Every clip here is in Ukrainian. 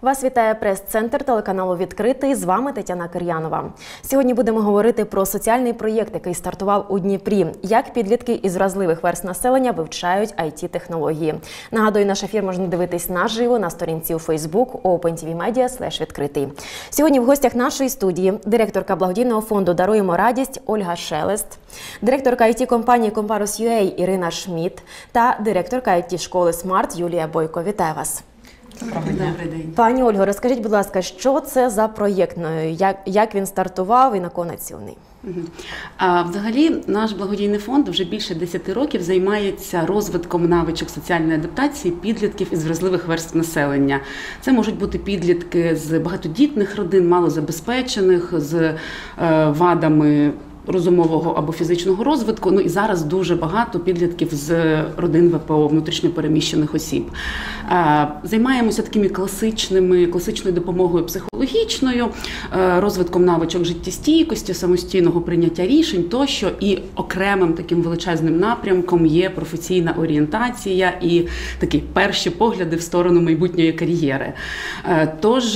Вас вітає прес-центр телеканалу «Відкритий». З вами Тетяна Кир'янова. Сьогодні будемо говорити про соціальний проєкт, який стартував у Дніпрі. Як підлітки із вразливих верств населення вивчають IT-технології. Нагадую, наш ефір можна дивитись наживо на сторінці у Facebook opentvmedia/відкритий. Сьогодні в гостях нашої студії директорка благодійного фонду «Даруємо радість» Ольга Шелест, директорка IT-компанії Comparus.ua Ірина Шмідт та директорка IT-школи Smart Юлія Бойко. Вітаю вас. Добрий день. Пані Ольго, розкажіть, будь ласка, що це за проєкт, як він стартував і на кого націлений? Взагалі, наш благодійний фонд вже більше 10 років займається розвитком навичок соціальної адаптації підлітків із вразливих верств населення. Це можуть бути підлітки з багатодітних родин, малозабезпечених, з вадами розумового або фізичного розвитку. Ну і зараз дуже багато підлітків з родин ВПО, внутрішньопереміщених осіб. Займаємося такими класичною допомогою психологічною, розвитком навичок життєстійкості, самостійного прийняття рішень тощо. І окремим таким величезним напрямком є професійна орієнтація і такі перші погляди в сторону майбутньої кар'єри. Тож,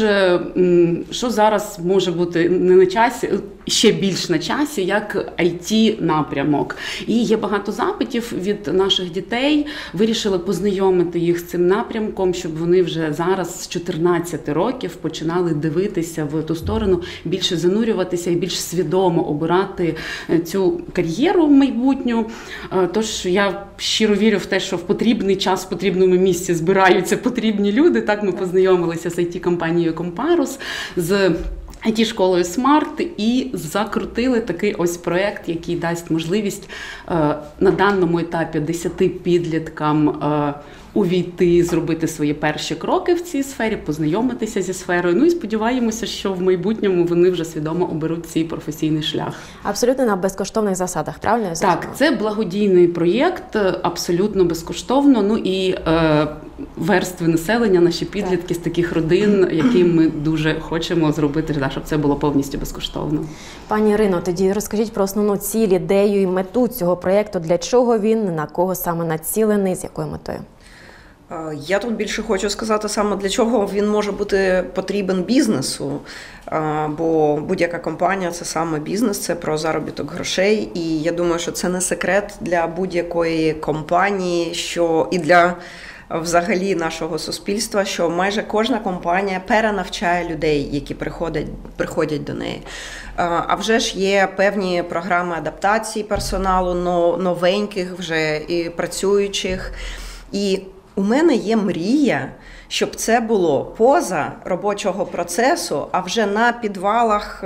що зараз може бути не на часі, ще більш на часі, як IT-напрямок. І є багато запитів від наших дітей. Вирішили познайомити їх з цим напрямком, щоб вони вже зараз з 14 років починали дивитися в ту сторону, більше занурюватися і більш свідомо обирати цю кар'єру майбутню. Тож я щиро вірю в те, що в потрібний час, в потрібному місці збираються потрібні люди. Так ми познайомилися з IT-компанією Comparus, з IT-школою Smart і закрутили такий ось проєкт, який дасть можливість на даному етапі 10 підліткам увійти, зробити свої перші кроки в цій сфері, познайомитися зі сферою. Ну і сподіваємося, що в майбутньому вони вже свідомо оберуть цей професійний шлях. Абсолютно на безкоштовних засадах, правильно? Так, це благодійний проєкт, абсолютно безкоштовно. Ну і верстви населення, наші підлітки з таких родин, яким ми дуже хочемо зробити, щоб це було повністю безкоштовно. Пані Ірино, тоді розкажіть про основну ціль, ідею і мету цього проєкту. Для чого він, на кого саме націлений, з якою метою? Я тут більше хочу сказати саме, для чого він може бути потрібен бізнесу, бо будь-яка компанія – це саме бізнес, це про заробіток грошей, і я думаю, що це не секрет для будь-якої компанії, що і для взагалі нашого суспільства, що майже кожна компанія перенавчає людей, які приходять до неї. А вже ж є певні програми адаптації персоналу, новеньких вже і працюючих. І у мене є мрія, щоб це було поза робочого процесу, а вже на підвалах,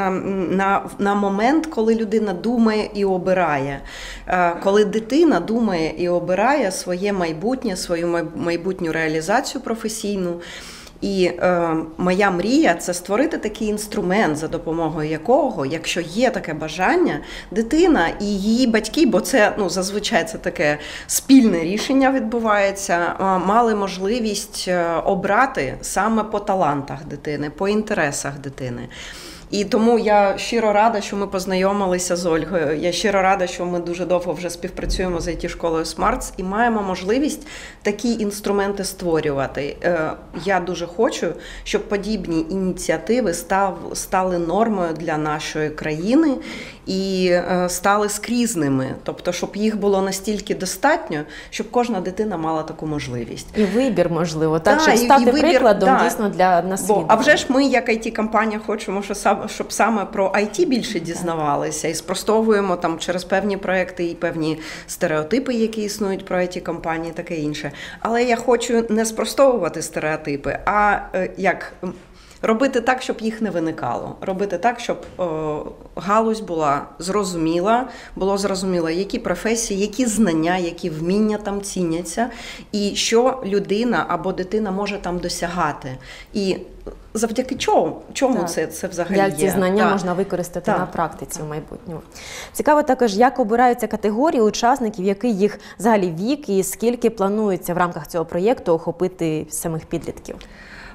на момент, коли людина думає і обирає. Коли дитина думає і обирає своє майбутнє, свою майбутню реалізацію професійну. І моя мрія – це створити такий інструмент, за допомогою якого, якщо є таке бажання, дитина і її батьки, бо це зазвичай це таке спільне рішення відбувається, мали можливість обрати саме по талантах дитини, по інтересах дитини. І тому я щиро рада, що ми познайомилися з Ольгою. Я щиро рада, що ми дуже довго вже співпрацюємо з IT-школою Smart і маємо можливість такі інструменти створювати. Я дуже хочу, щоб подібні ініціативи стали нормою для нашої країни і стали скрізними. Тобто, щоб їх було настільки достатньо, щоб кожна дитина мала таку можливість. І вибір, можливо, так, щоб стати прикладом дійсно для наслідування. А вже ж ми, як IT-компанія, хочемо, щоб саме про IT більше дізнавалися і спростовуємо там через певні проекти і певні стереотипи, які існують про IT-компанії, таке інше. Але я хочу не спростовувати стереотипи, а робити так, щоб їх не виникало. Робити так, щоб галузь була зрозуміла, було зрозуміло, які професії, які знання, які вміння там ціняться, і що людина або дитина може там досягати. І завдяки чому це взагалі є? Як ці знання можна використати на практиці в майбутньому. Цікаво також, як обираються категорії учасників, який їх взагалі вік і скільки планується в рамках цього проєкту охопити самих підлітків?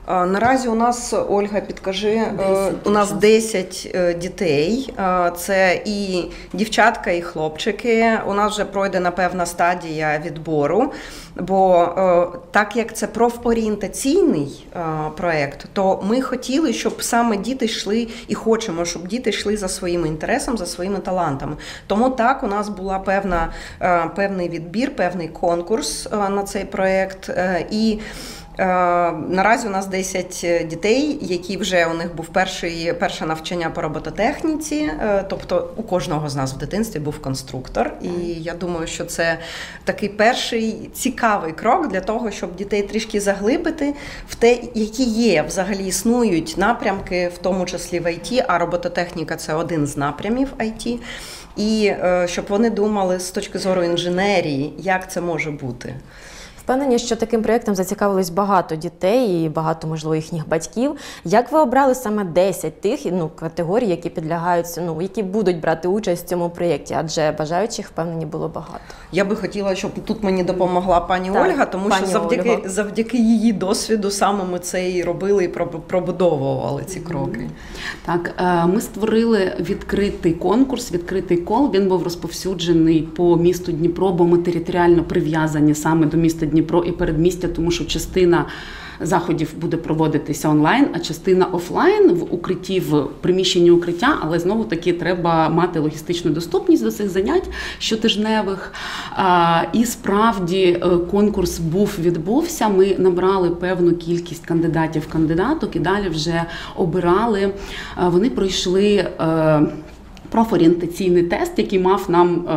Наразі у нас, Ольга, підкажи, у нас 10 дітей. Це і дівчатка, і хлопчики. У нас вже пройдена певна стадія відбору, бо так як це профорієнтаційний проєкт, то ми хотіли, щоб саме діти йшли, і хочемо, щоб діти йшли за своїм інтересом, за своїми талантами. Тому так, у нас була певний відбір, певний конкурс на цей проєкт. І наразі у нас 10 дітей, які вже у них був перше навчання по робототехніці, тобто у кожного з нас в дитинстві був конструктор. І я думаю, що це такий перший цікавий крок для того, щоб дітей трішки заглибити в те, які є, взагалі існують напрямки, в тому числі в ІТ, а робототехніка – це один з напрямів ІТ. І щоб вони думали з точки зору інженерії, як це може бути. Впевнені, що таким проєктом зацікавились багато дітей і багато, можливо, їхніх батьків. Як ви обрали саме 10 тих категорій, які підлягають, які будуть брати участь в цьому проєкті? Адже бажаючих, впевнені, було багато. Я би хотіла, щоб тут мені допомогла пані Ольга, тому що завдяки її досвіду саме ми це і робили, і пробудовували ці кроки. Так, ми створили відкритий конкурс, відкритий кол. Він був розповсюджений по місту Дніпро, бо ми територіально прив'язані саме до міста Дніпро і передмістя, тому що частина заходів буде проводитися онлайн, а частина офлайн в укритті, в приміщенні укриття, але знову-таки треба мати логістичну доступність до цих занять щотижневих. І справді конкурс відбувся, ми набрали певну кількість кандидатів-кандидаток і далі вже обирали. Вони пройшли профорієнтаційний тест, який мав нам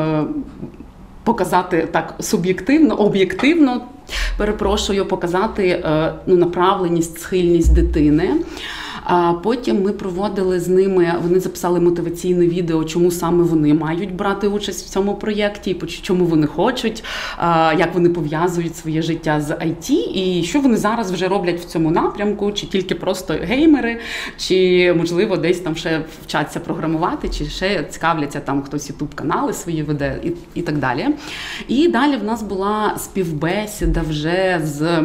показати так суб'єктивно, об'єктивно, показати направленість, схильність дитини. А потім ми проводили з ними, вони записали мотиваційне відео, чому саме вони мають брати участь в цьому проєкті, чому вони хочуть, як вони пов'язують своє життя з IT, і що вони зараз вже роблять в цьому напрямку, чи тільки просто геймери, чи, можливо, десь там ще вчаться програмувати, чи ще цікавляться там хтось ютуб-канали свої веде і так далі. І далі в нас була співбесіда вже з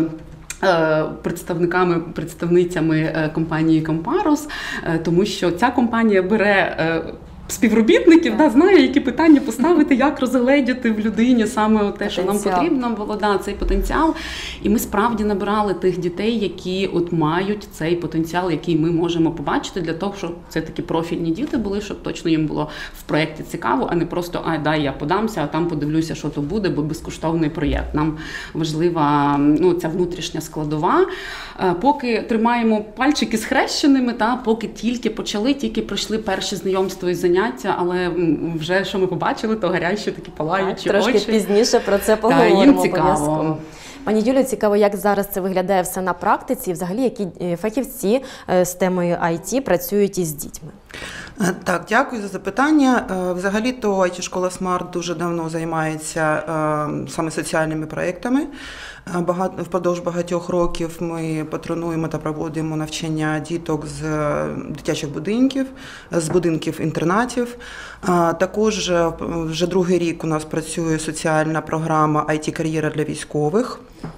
представницями компанії Comparos, тому що ця компанія бере співробітників, знає, які питання поставити, як розгледіти в людині саме те, що нам потрібно було, цей потенціал. І ми справді набирали тих дітей, які мають цей потенціал, який ми можемо побачити, для того, щоб це такі профільні діти були, щоб точно їм було в проєкті цікаво, а не просто, дай я подамся, а там подивлюся, що то буде, бо безкоштовний проєкт. Нам важлива ця внутрішня складова. Поки тримаємо пальчики схрещеними, поки тільки почали, тільки пройшли перші знайомства із заняття, але вже, що ми побачили, то гарячі такі палаючі очі. Трошки пізніше про це поговоримо обов'язково. Пані Юлію, цікаво, як зараз це виглядає все на практиці, і взагалі, які фахівці з темою IT працюють із дітьми? Так, дякую за запитання. Взагалі-то IT-школа Smart дуже давно займається саме соціальними проєктами. Впродовж багатьох років ми патронуємо та проводимо навчання діток з дитячих будинків, з будинків-інтернатів. Також вже другий рік у нас працює соціальна програма IT-кар'єра для військових.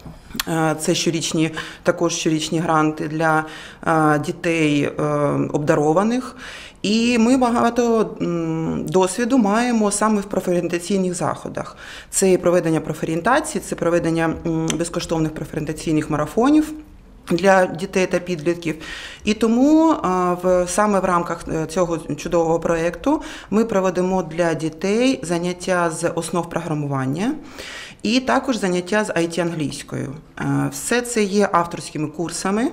Це також щорічні гранти для дітей обдарованих. І ми багато досвіду маємо саме в профорієнтаційних заходах. Це і проведення профорієнтації, це проведення безкоштовних профорієнтаційних марафонів для дітей та підлітків. І тому саме в рамках цього чудового проєкту ми проводимо для дітей заняття з основ програмування і також заняття з IT-англійською. Все це є авторськими курсами.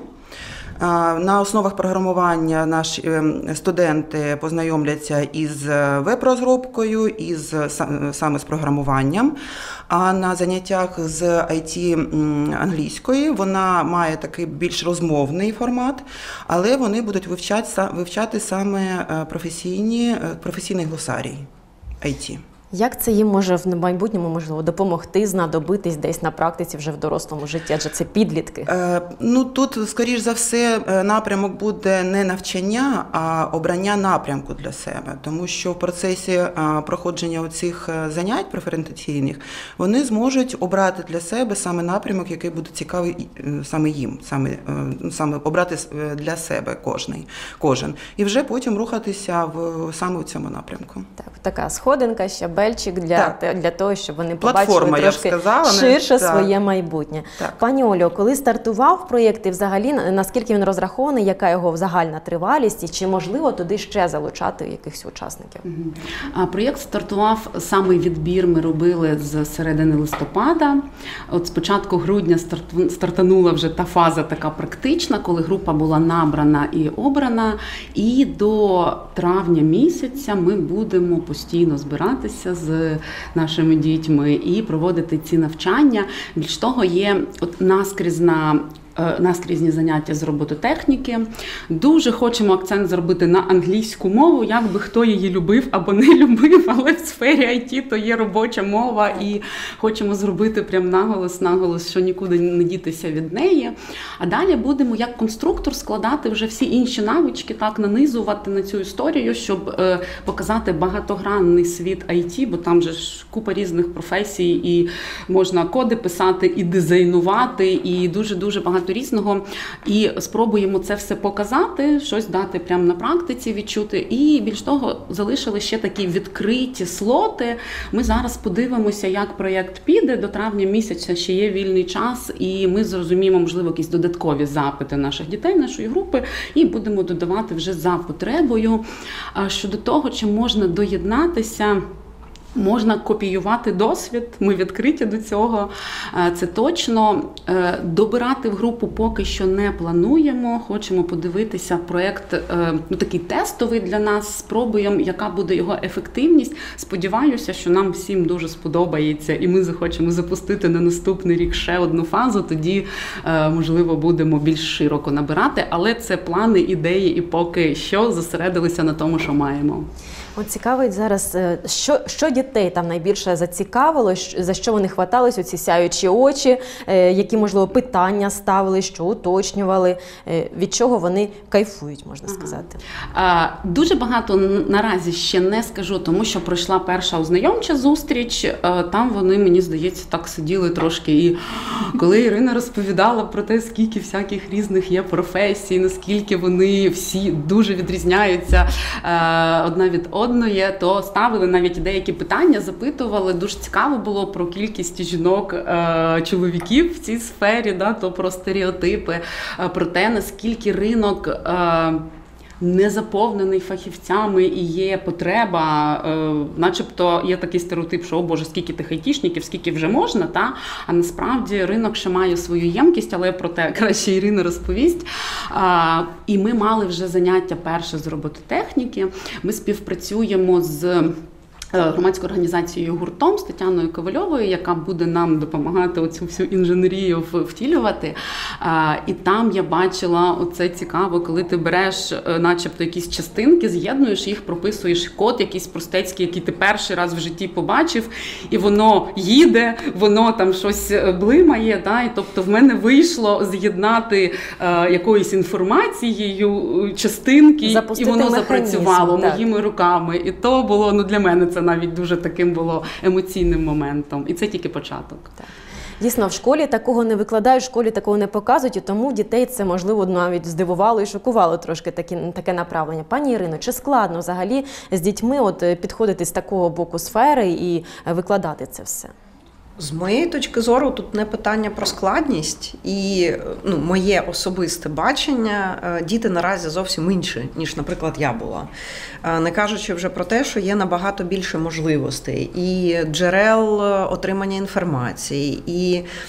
На основах програмування наші студенти познайомляться із веб-розробкою, саме з програмуванням. А на заняттях з IT-англійської вона має такий більш розмовний формат, але вони будуть вивчати саме професійний глосарій IT. Як це їм може в майбутньому, можливо, допомогти, знадобитись десь на практиці вже в дорослому житті, адже це підлітки? Тут, скоріш за все, напрямок буде не навчання, а обрання напрямку для себе. Тому що в процесі проходження цих занять преференційних вони зможуть обрати для себе саме напрямок, який буде цікавий саме їм, саме обрати для себе кожен. І вже потім рухатися саме в цьому напрямку. Так, така сходинка, щабельчик для того, щоб вони платформа, побачили трошки ширше своє майбутнє. Так. Пані Олю, коли стартував проєкт і взагалі наскільки він розрахований, яка його загальна тривалість і чи можливо туди ще залучати якихось учасників? Проєкт стартував, самий відбір ми робили з середини листопада. От з початку грудня стартанула вже та фаза така практична, коли група була набрана і обрана. І до травня місяця ми будемо постійно збиратися з нашими дітьми і проводити ці навчання. Більш того, є от наскрізні заняття з робототехніки. Дуже хочемо акцент зробити на англійську мову, як би хто її любив або не любив, але в сфері IT то є робоча мова і хочемо зробити прям наголос, що нікуди не дітися від неї. А далі будемо як конструктор складати вже всі інші навички, так нанизувати на цю історію, щоб показати багатогранний світ IT, бо там же ж купа різних професій і можна коди писати, і дизайнувати, і дуже-дуже багато різного, і спробуємо це все показати, щось дати прямо на практиці, відчути. І більш того, залишили ще такі відкриті слоти. Ми зараз подивимося, як проєкт піде. До травня місяця ще є вільний час, і ми зрозуміємо, можливо, якісь додаткові запити наших дітей, нашої групи, і будемо додавати вже за потребою. Щодо того, чи можна доєднатися, можна копіювати досвід, ми відкриті до цього, це точно. Добирати в групу поки що не плануємо, хочемо подивитися проєкт, такий тестовий для нас, спробуємо, яка буде його ефективність. Сподіваюся, що нам всім дуже сподобається і ми захочемо запустити на наступний рік ще одну фазу, тоді, можливо, будемо більш широко набирати, але це плани, ідеї і поки що зосередилися на тому, що маємо. От цікавить зараз, що дітей там найбільше зацікавило, за що вони хватались, оці сяючі очі, які, можливо, питання ставили, що уточнювали, від чого вони кайфують, можна сказати? Дуже багато наразі ще не скажу, тому що пройшла перша ознайомча зустріч, там вони, мені здається, так сиділи трошки, і коли Ірина розповідала про те, скільки всяких різних є професій, наскільки вони всі дуже відрізняються одна від одної, то ставили навіть деякі питання, запитували. Дуже цікаво було про кількість жінок, чоловіків в цій сфері, то про стереотипи, про те, наскільки ринок не заповнений фахівцями і є потреба, начебто є такий стереотип, що, о Боже, скільки тих айтішників, скільки вже можна, а насправді ринок ще має свою ємкість, але про те краще Ірина розповість. І ми мали вже заняття перше з робототехніки, ми співпрацюємо з громадською організацією «Гуртом» з Тетяною Ковальовою, яка буде нам допомагати оцю всю інженерію втілювати. І там я бачила, оце цікаво, коли ти береш начебто якісь частинки, з'єднуєш їх, прописуєш код якийсь простецький, який ти перший раз в житті побачив, і воно їде, воно там щось блимає. І тобто в мене вийшло з'єднати якоюсь інформацією частинки, запустити і воно запрацювало так. моїми руками. І то було, для мене це навіть дуже таким було емоційним моментом. І це тільки початок. Так. Дійсно, в школі такого не викладають, в школі такого не показують, і тому дітей це, можливо, навіть здивувало і шокувало трошки таке направлення. Пані Ірино, чи складно взагалі з дітьми підходити з такого боку сфери і викладати це все? З моєї точки зору, тут не питання про складність і моє особисте бачення. Діти наразі зовсім інші, ніж, наприклад, я була. Не кажучи вже про те, що є набагато більше можливостей і джерел отримання інформації, і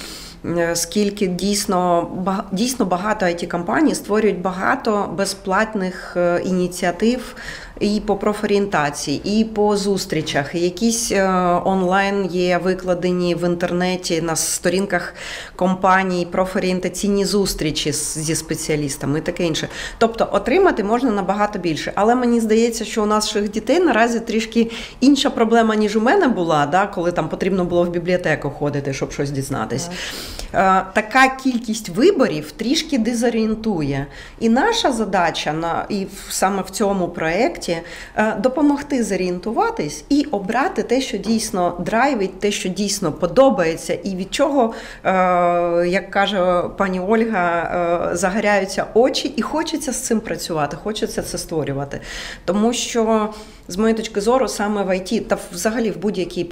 скільки дійсно багато IT-компаній створюють багато безплатних ініціатив і по профорієнтації, і по зустрічах, і якісь онлайн є викладені в інтернеті на сторінках компаній профорієнтаційні зустрічі зі спеціалістами і таке інше. Тобто отримати можна набагато більше. Але мені здається, що у наших дітей наразі трішки інша проблема, ніж у мене була, да, коли там потрібно було в бібліотеку ходити, щоб щось дізнатись. Така кількість виборів трішки дезорієнтує. І наша задача саме в цьому проєкті допомогти зорієнтуватись і обрати те, що дійсно драйвить, те, що дійсно подобається, і від чого, як каже пані Ольга, загоряються очі, і хочеться з цим працювати, хочеться це створювати. Тому що, з моєї точки зору, саме в ІТ та взагалі в будь-якій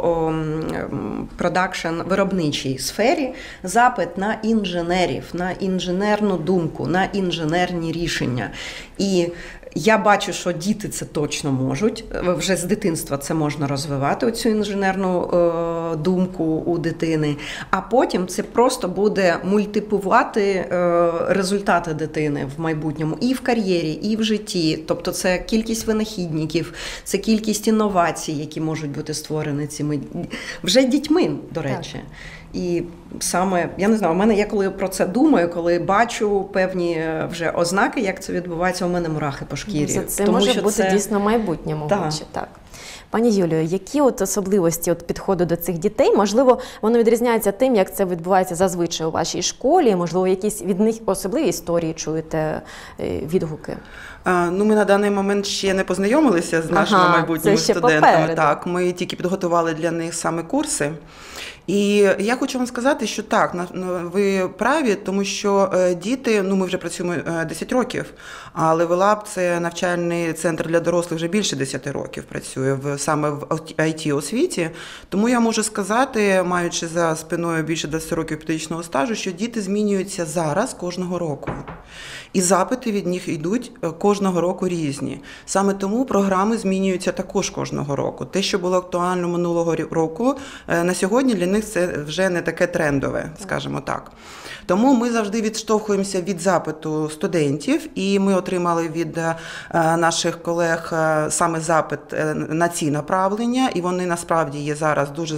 продакшн-виробничій сфері запит на інженерів, на інженерну думку, на інженерні рішення. І я бачу, що діти це точно можуть, вже з дитинства це можна розвивати, оцю інженерну думку у дитини, а потім це просто буде мультиплікувати результати дитини в майбутньому і в кар'єрі, і в житті. Тобто це кількість винахідників, це кількість інновацій, які можуть бути створені цими вже дітьми, до речі. Так. І саме, я не знаю, у мене, я коли про це думаю, коли бачу певні вже ознаки, як це відбувається, у мене мурахи по шкірі. Це тому, може бути дійсно майбутнє, мабуть. Так. Пані Юлію, які особливості підходу до цих дітей? Можливо, воно відрізняється тим, як це відбувається зазвичай у вашій школі? Можливо, якісь від них особливі історії чуєте, відгуки? Ми на даний момент ще не познайомилися з нашими майбутніми студентами. Попереду. Так, ми тільки підготували для них саме курси. І я хочу вам сказати, що так, ви праві, тому що діти, ми вже працюємо 10 років, а Level Up – це навчальний центр для дорослих вже більше 10 років працює саме в IT-освіті. Тому я можу сказати, маючи за спиною більше 10 років педагогічного стажу, що діти змінюються зараз кожного року. І запити від них йдуть кожного року різні. Саме тому програми змінюються також кожного року. Те, що було актуально минулого року, на сьогодні для них це вже не таке трендове, скажімо так. Тому ми завжди відштовхуємося від запиту студентів, і ми отримали від наших колег саме запит на ці направлення, і вони насправді є зараз дуже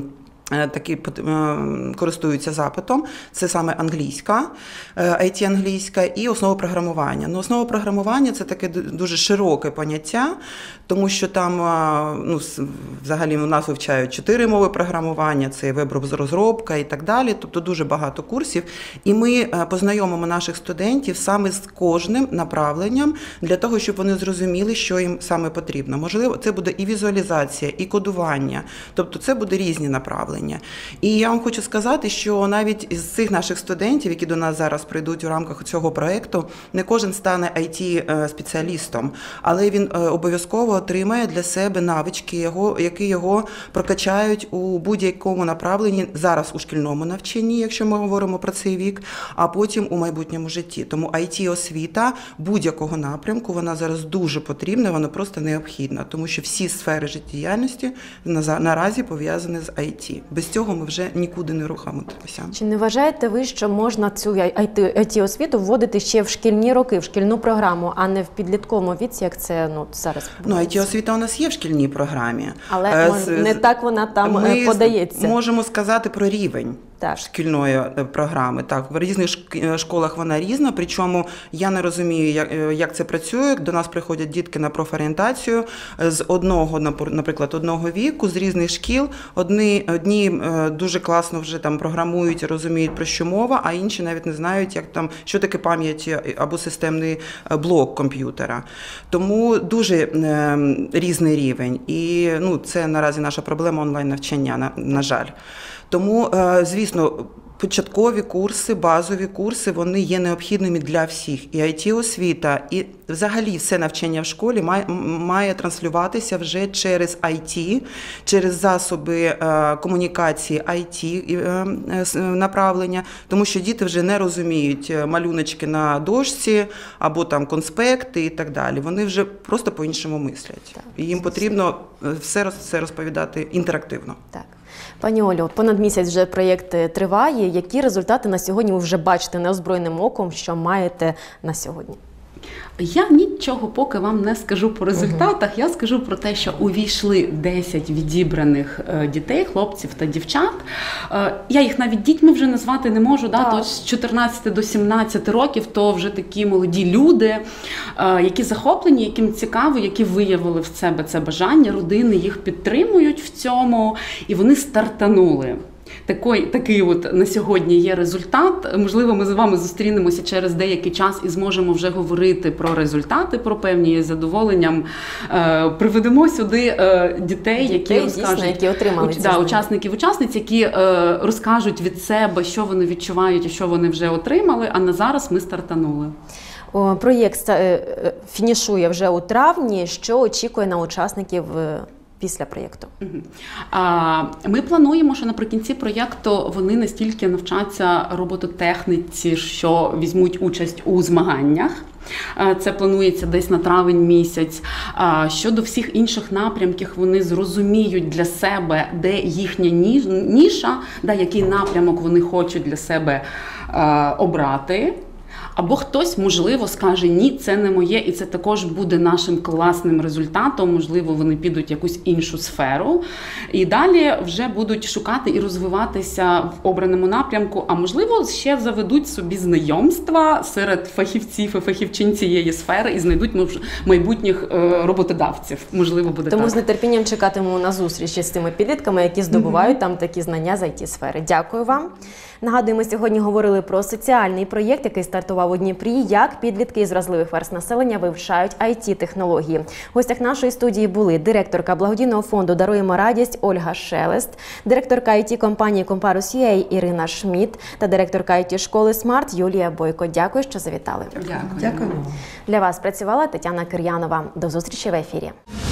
такі користуються запитом. Це саме англійська, IT-англійська і основа програмування. Основа програмування – це таке дуже широке поняття, тому що там, взагалі у нас вивчають 4 мови програмування, це веб-розробка і так далі, тобто дуже багато курсів. І ми познайомимо наших студентів саме з кожним направленням, для того, щоб вони зрозуміли, що їм саме потрібно. Можливо, це буде і візуалізація, і кодування, тобто це буде різні направлення. І я вам хочу сказати, що навіть із цих наших студентів, які до нас зараз прийдуть у рамках цього проєкту, не кожен стане IT-спеціалістом, але він обов'язково отримає для себе навички, які його прокачають у будь-якому направленні, зараз у шкільному навчанні, якщо ми говоримо про цей вік, а потім у майбутньому житті. Тому IT-освіта будь-якого напрямку, вона зараз дуже потрібна, вона просто необхідна, тому що всі сфери життєдіяльності наразі пов'язані з IT. Без цього ми вже нікуди не рухаємося. Чи не вважаєте ви, що можна цю IT-освіту вводити ще в шкільні роки, в шкільну програму, а не в підлітковому віці, як це зараз відбувається? IT-освіта у нас є в шкільній програмі. Але не так вона там подається. Ми можемо сказати про рівень. Так. Шкільної програми. Так, в різних школах вона різна, причому я не розумію, як це працює. До нас приходять дітки на профорієнтацію з наприклад, одного віку, з різних шкіл. Одні дуже класно вже там програмують, розуміють, про що мова, а інші навіть не знають, що таке пам'ять або системний блок комп'ютера. Тому дуже різний рівень. І це наразі наша проблема онлайн-навчання, на жаль. Тому, звісно, початкові курси, базові курси, вони є необхідними для всіх. І IT-освіта, і взагалі все навчання в школі має транслюватися вже через IT, через засоби комунікації IT направлення, тому що діти вже не розуміють малюночки на дошці або там конспекти і так далі. Вони вже просто по-іншому мислять. І їм потрібно все розповідати інтерактивно. Так. Пані Олю, понад місяць вже проєкт триває. Які результати на сьогодні ви вже бачите неозброєним оком, що маєте на сьогодні? Я нічого поки вам не скажу по результатах. Я скажу про те, що увійшли 10 відібраних дітей, хлопців та дівчат. Я їх навіть дітьми вже назвати не можу. Да? То з 14 до 17 років то вже такі молоді люди, які захоплені, яким цікаво, які виявили в себе це бажання, родини їх підтримують в цьому, і вони стартанули. Такий от на сьогодні є результат. Можливо, ми з вами зустрінемося через деякий час і зможемо вже говорити про результати, про певні з задоволенням. Приведемо сюди дітей, які розкажуть, дійсно, які отримали ці знання. Учасників, учасниць, які розкажуть від себе, що вони відчувають і що вони вже отримали, а на зараз ми стартанули. Проєкт фінішує вже у травні. Що очікує на учасників після проєкту? Ми плануємо, що наприкінці проєкту вони настільки навчаться робототехніці, що візьмуть участь у змаганнях. Це планується десь на травень місяць. Щодо всіх інших напрямків, вони зрозуміють для себе, де їхня ніша, який напрямок вони хочуть для себе обрати. Або хтось, можливо, скаже, ні, це не моє, і це також буде нашим класним результатом, можливо, вони підуть в якусь іншу сферу. І далі вже будуть шукати і розвиватися в обраному напрямку, а можливо, ще заведуть собі знайомства серед фахівців і фахівчин цієї сфери і знайдуть майбутніх роботодавців. Можливо, буде Тому так. з нетерпінням чекатимемо на зустрічі з цими підлітками, які здобувають там такі знання з IT-сфери. Дякую вам. Нагадую, ми сьогодні говорили про соціальний проєкт, який стартував у Дніпрі, як підлітки із вразливих верств населення вивчають IT-технології. В гостях нашої студії були директорка благодійного фонду «Даруємо радість» Ольга Шелест, директорка IT-компанії Comparus.ua Ірина Шмідт та директорка IT-школи «Смарт» Юлія Бойко. Дякую, що завітали. Дякую. Для вас працювала Тетяна Кир'янова. До зустрічі в ефірі.